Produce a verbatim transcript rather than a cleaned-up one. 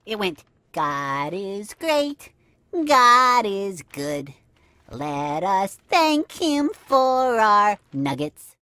It went, God is great, God is good. Let us thank him for our nuggets.